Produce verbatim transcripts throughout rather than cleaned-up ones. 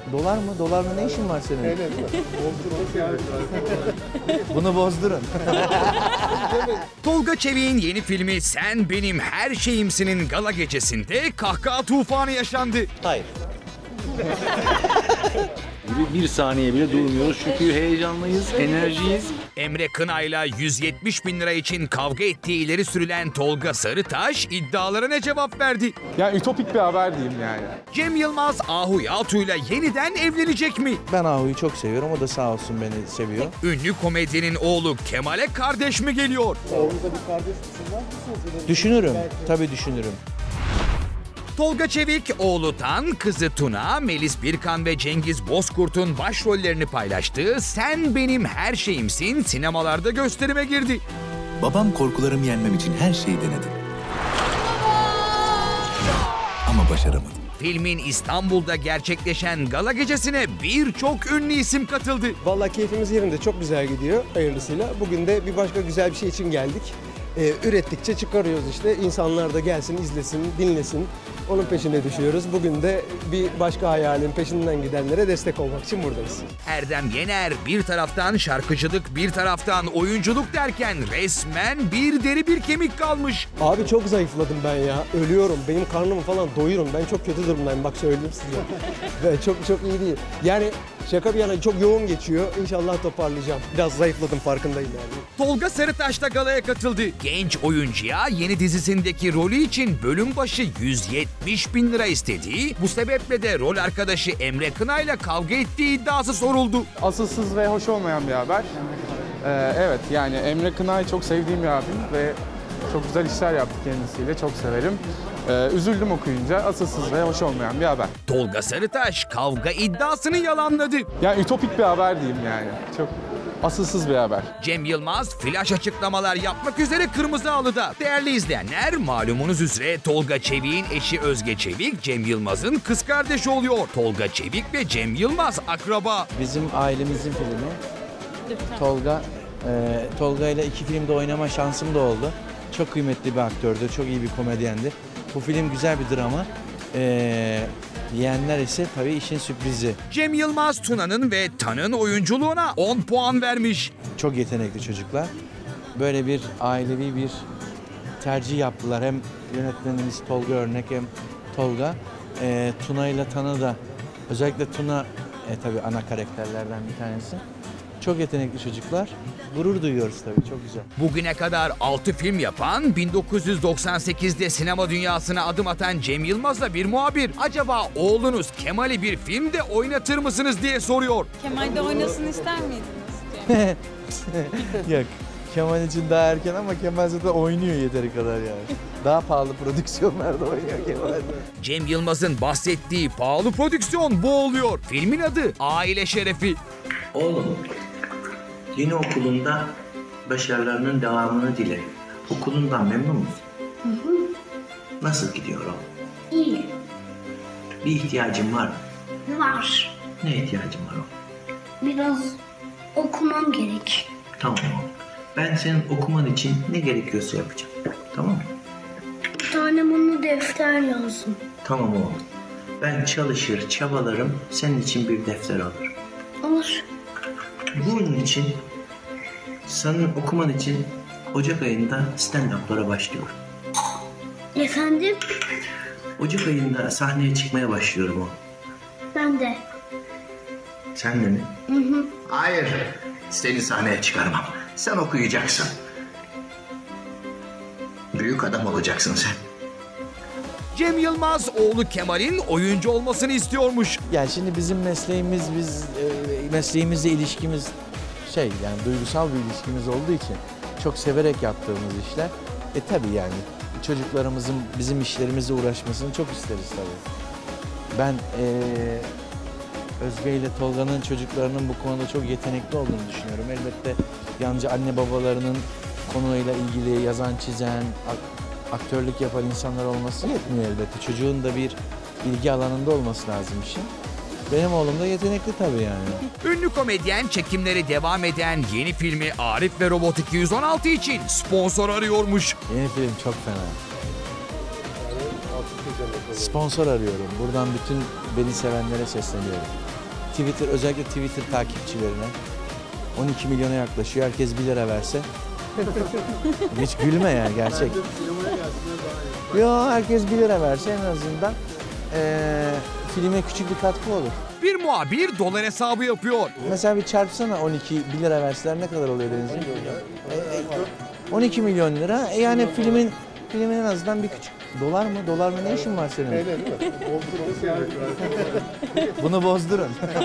Dolar mı? Dolar mı? Ne işin var senin? Evet, değil mi? Bunu bozdurun. Tolga Çevik'in yeni filmi Sen Benim Her Şeyimsin'in gala gecesinde kahkaha tufanı yaşandı. Hayır. Bir, bir saniye bile durmuyoruz çünkü heyecanlıyız, enerjiyiz. Emre Kınay'la yüz yetmiş bin lira için kavga ettiği ileri sürülen Tolga Sarıtaş iddialarına cevap verdi. Yani ütopik bir haber diyeyim yani. Cem Yılmaz Ahu Yalçın'la yeniden evlenecek mi? Ben Ahu'yu çok seviyorum. O da sağ olsun beni seviyor. Ünlü komedyenin oğlu Kemal'e kardeş mi geliyor? Oğlunuzda bir kardeş düşünmez misiniz? Düşünürüm. Tabii düşünürüm. Tolga Çevik, oğlu Tan, kızı Tuna, Melis Birkan ve Cengiz Bozkurt'un başrollerini paylaştığı Sen Benim Her Şeyimsin sinemalarda gösterime girdi. Babam korkularımı yenmem için her şeyi denedi. Ama başaramadım. Filmin İstanbul'da gerçekleşen gala gecesine birçok ünlü isim katıldı. Vallahi keyfimiz yerinde, çok güzel gidiyor hayırlısıyla. Bugün de bir başka güzel bir şey için geldik. Ee, ürettikçe çıkarıyoruz işte. İnsanlar da gelsin, izlesin, dinlesin. Onun peşine düşüyoruz. Bugün de bir başka hayalin peşinden gidenlere destek olmak için buradayız. Erdem Yener bir taraftan şarkıcılık, bir taraftan oyunculuk derken resmen bir deri bir kemik kalmış. Abi çok zayıfladım ben ya. Ölüyorum. Benim karnımı falan doyurum. Ben çok kötü durumdayım. Bak söyleyeyim size. Ben çok çok iyi değil. Yani şaka bir yana çok yoğun geçiyor. İnşallah toparlayacağım. Biraz zayıfladım, farkındayım yani. Tolga Sarıtaş da galaya katıldı. Genç oyuncuya yeni dizisindeki rolü için bölüm başı yüz yetmiş bin lira istediği, bu sebeple de rol arkadaşı Emre Kınay'la kavga ettiği iddiası soruldu. Asılsız ve hoş olmayan bir haber. Ee, evet, yani Emre Kınay çok sevdiğim bir abim ve çok güzel işler yaptık kendisiyle. Çok severim. Ee, üzüldüm okuyunca. Asılsız ve hoş olmayan bir haber. Tolga Sarıtaş kavga iddiasını yalanladı. Yani ütopik bir haber diyeyim yani. Çok asılsız bir haber. Cem Yılmaz flash açıklamalar yapmak üzere Kırmızı Halı'da. Değerli izleyenler, malumunuz üzere Tolga Çevik'in eşi Özge Çevik, Cem Yılmaz'ın kız kardeşi oluyor. Tolga Çevik ve Cem Yılmaz akraba. Bizim ailemizin filmi. Tolga, e, Tolga ile iki filmde oynama şansım da oldu. Çok kıymetli bir aktördü, çok iyi bir komedyendi. Bu film güzel bir drama. E, Diyenler ise tabii işin sürprizi. Cem Yılmaz, Tuna'nın ve Tan'ın oyunculuğuna on puan vermiş. Çok yetenekli çocuklar. Böyle bir ailevi bir tercih yaptılar. Hem yönetmenimiz Tolga örnek hem Tolga. E, Tuna ile Tan'ı da, özellikle Tuna e, tabii ana karakterlerden bir tanesi. Çok yetenekli çocuklar. Gurur duyuyoruz tabii, çok güzel. Bugüne kadar altı film yapan, bin dokuz yüz doksan sekizde sinema dünyasına adım atan Cem Yılmaz'la bir muhabir, acaba oğlunuz Kemal'i bir filmde oynatır mısınız diye soruyor. Kemal'de oynasın ister miydiniz? Yok. Kemal için daha erken ama Kemal zaten oynuyor yeteri kadar yani. Daha pahalı prodüksiyonlarda oynuyor Kemal. Cem Yılmaz'ın bahsettiği pahalı prodüksiyon bu oluyor. Filmin adı Aile Şerefi. Oğlum, yeni okulunda başarılarının devamını dilerim. Okulundan memnun musun? Hı hı. Nasıl gidiyor o? İyi. Bir ihtiyacın var mı? Var. Ne ihtiyacın var o? Biraz okumam gerek. Tamam oğlum. Ben senin okuman için ne gerekiyorsa yapacağım. Tamam mı? Bir tane bana defter lazım. Tamam oğlum. Ben çalışır, çabalarım, senin için bir defter alırım. Olur. Bunun için, senin okuman için Ocak ayında stand-up'lara başlıyorum. Efendim? Ocak ayında sahneye çıkmaya başlıyorum oğlum. Ben de. Sen de mi? Hı hı. Hayır, seni sahneye çıkarmam. Sen okuyacaksın. Büyük adam olacaksın sen. Cem Yılmaz oğlu Kemal'in oyuncu olmasını istiyormuş. Yani şimdi bizim mesleğimiz, biz e, mesleğimizle ilişkimiz şey yani duygusal bir ilişkimiz olduğu için çok severek yaptığımız işler. E tabii yani çocuklarımızın bizim işlerimizle uğraşmasını çok isteriz tabii. Ben e, Özge ile Tolga'nın çocuklarının bu konuda çok yetenekli olduğunu düşünüyorum. Elbette yalnızca anne babalarının konuyla ilgili yazan, çizen, aktörlük yapan insanlar olması yetmiyor elbette. Çocuğun da bir ilgi alanında olması lazım işin. Benim oğlum da yetenekli tabii yani. Ünlü komedyen çekimleri devam eden yeni filmi Arif ve Robot iki yüz on altı için sponsor arıyormuş. Yeni film çok fena. Sponsor arıyorum. Buradan bütün beni sevenlere sesleniyorum. Twitter, özellikle Twitter takipçilerine on iki milyona yaklaşıyor. Herkes bir lira verse. Hiç gülme yani, gerçek. Yo, herkes bir lira verse en azından ee, filme küçük bir katkı olur. Bir muhabir dolar hesabı yapıyor. Mesela bir çarpsana on iki, bir lira verseler ne kadar oluyor Deniz'im? on iki milyon lira. E yani filmin filmin en azından bir küçük. Dolar mı? Dolar mı? Ne işin var senin? Öyle değil mi? Bunu bozdurun.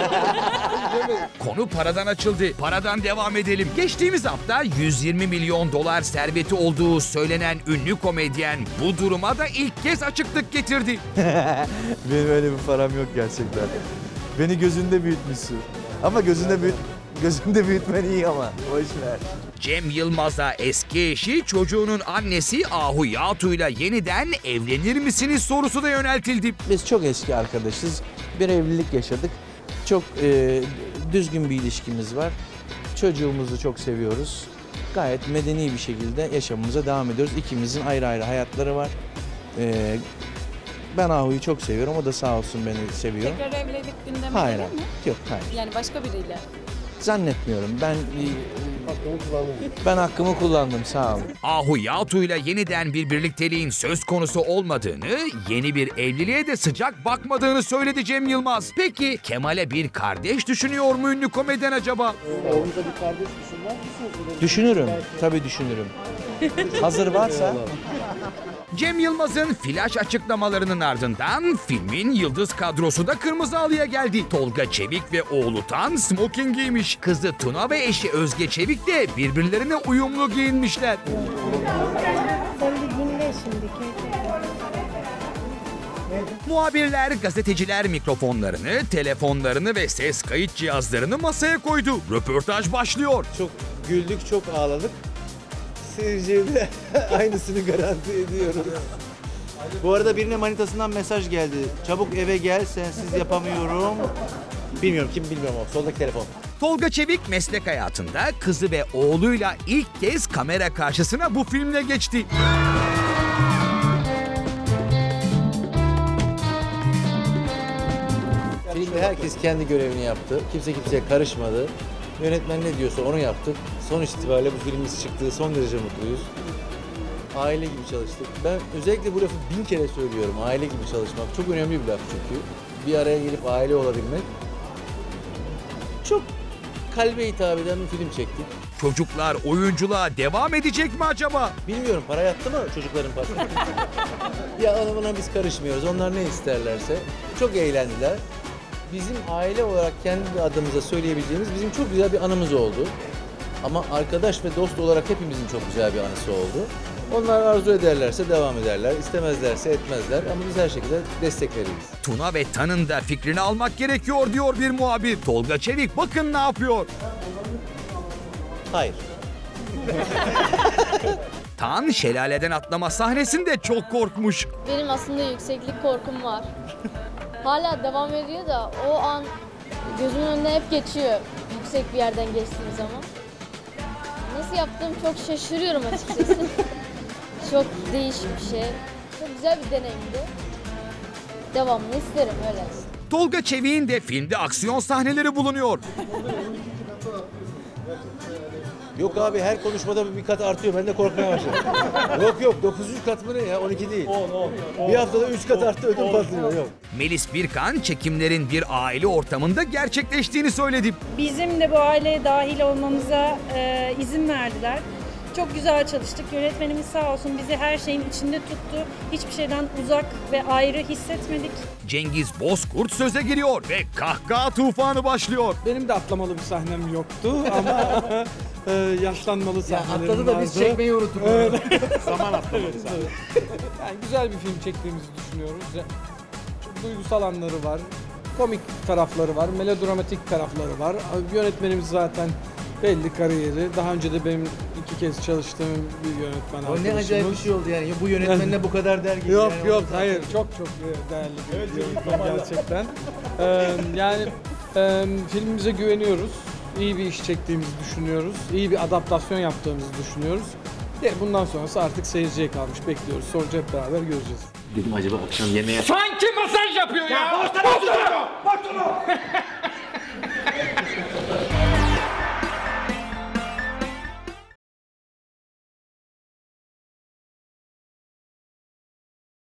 Konu paradan açıldı. Paradan devam edelim. Geçtiğimiz hafta yüz yirmi milyon dolar serveti olduğu söylenen ünlü komedyen bu duruma da ilk kez açıklık getirdi. Benim öyle bir param yok gerçekten. Beni gözünde büyütmüşsün. Ama gözünde büyüt gözünde büyütmen iyi ama. Boş ver. Cem Yılmaz'a eski eşi, çocuğunun annesi Ahu Yatu'yla yeniden evlenir misiniz sorusu da yöneltildi. Biz çok eski arkadaşız. Bir evlilik yaşadık. Çok e, düzgün bir ilişkimiz var. Çocuğumuzu çok seviyoruz. Gayet medeni bir şekilde yaşamımıza devam ediyoruz. İkimizin ayrı ayrı hayatları var. E, ben Ahu'yu çok seviyorum. O da sağ olsun beni seviyor. Tekrar evlilik gündeminde Hayır, mi? yok hayır. Yani başka biriyle. Zannetmiyorum. Ben ben hakkımı kullandım, sağ olun. Ahu Yatu'yla yeniden bir birlikteliğin söz konusu olmadığını, yeni bir evliliğe de sıcak bakmadığını söyledi Cem Yılmaz. Peki Kemal'e bir kardeş düşünüyor mu ünlü komedyen acaba? Oğlumuza bir kardeş düşünmez misiniz? Düşünürüm, tabii düşünürüm. Hazır varsa. Cem Yılmaz'ın flash açıklamalarının ardından filmin yıldız kadrosu da kırmızı halıya geldi. Tolga Çevik ve oğlu Tan smoking giymiş. Kızı Tuna ve eşi Özge Çevik de birbirlerine uyumlu giyinmişler. Sen bir dinle şimdi. Muhabirler, gazeteciler mikrofonlarını, telefonlarını ve ses kayıt cihazlarını masaya koydu. Röportaj başlıyor. Çok güldük, çok ağladık. Seyirciye de aynısını garanti ediyoruz. Bu arada birine manitasından mesaj geldi. Çabuk eve gel, sensiz yapamıyorum. Bilmiyorum kim, bilmiyorum o. Soldaki telefon. Tolga Çevik meslek hayatında kızı ve oğluyla ilk kez kamera karşısına bu filmle geçti. Filmde herkes kendi görevini yaptı. Kimse kimseye karışmadı. Yönetmen ne diyorsa onu yaptık. Sonuç itibariyle bu filmimiz çıktığı son derece mutluyuz. Aile gibi çalıştık. Ben özellikle bu lafı bin kere söylüyorum. Aile gibi çalışmak çok önemli bir laf çünkü. Bir araya gelip aile olabilmek. Çok kalbe hitap eden bir film çektik. Çocuklar oyunculuğa devam edecek mi acaba? Bilmiyorum, para yattı mı çocukların parası? Ya ona buna biz karışmıyoruz. Onlar ne isterlerse. Çok eğlendiler. Bizim aile olarak kendi adımıza söyleyebileceğimiz bizim çok güzel bir anımız oldu. Ama arkadaş ve dost olarak hepimizin çok güzel bir anısı oldu. Onlar arzu ederlerse devam ederler, istemezlerse etmezler ama biz her şekilde destek veririz. Tuna ve Tan'ın da fikrini almak gerekiyor diyor bir muhabir. Tolga Çevik bakın ne yapıyor. Hayır. Tan şelaleden atlama sahnesinde çok korkmuş. Benim aslında yükseklik korkum var. Hala devam ediyor da o an gözümün önüne hep geçiyor yüksek bir yerden geçtiğim zaman. Nasıl yaptığımı çok şaşırıyorum açıkçası. Çok değişik bir şey. Çok güzel bir deneyimdi. Devamını isterim öyle. Tolga Çevik'in de filmde aksiyon sahneleri bulunuyor. Yok abi, her konuşmada bir kat artıyor. Ben de korkmaya başladım. yok yok dokuzuncu kat mı ne ya? on iki değil. on, on, bir haftada üç kat arttı, ödüm patlıyor. Yok. Melis Birkan çekimlerin bir aile ortamında gerçekleştiğini söyledi. Bizim de bu aileye dahil olmamıza e, izin verdiler. Çok güzel çalıştık. Yönetmenimiz sağ olsun bizi her şeyin içinde tuttu. Hiçbir şeyden uzak ve ayrı hissetmedik. Cengiz Bozkurt söze giriyor ve kahkaha tufanı başlıyor. Benim de atlamalı bir sahnem yoktu ama e, yaşlanmalı sahnelerim vardı. Atladı da biz çekmeyi unuttuk. Evet. Zaman atlamalı sahne. Yani güzel bir film çektiğimizi düşünüyoruz. Çok duygusal anları var. Komik tarafları var, melodramatik tarafları var. Yönetmenimiz zaten belli kariyeri. Daha önce de benim iki kez çalıştığım bir yönetmen O arkadaşımız. ne acayip bir şey oldu yani. Bu yönetmenle bu kadar der gibi. Yok yani. yok hayır çok çok değerli bir evet, yönetmen gerçekten. ee, yani e, filmimize güveniyoruz. İyi bir iş çektiğimizi düşünüyoruz. İyi bir adaptasyon yaptığımızı düşünüyoruz. De bundan sonrası artık seyirciye kalmış, bekliyoruz. Sonucu hep beraber göreceğiz. Dedim acaba akşam yemeğe... Sanki masaj yapıyor ya! Ya boş ver, boş ver! Boş ver!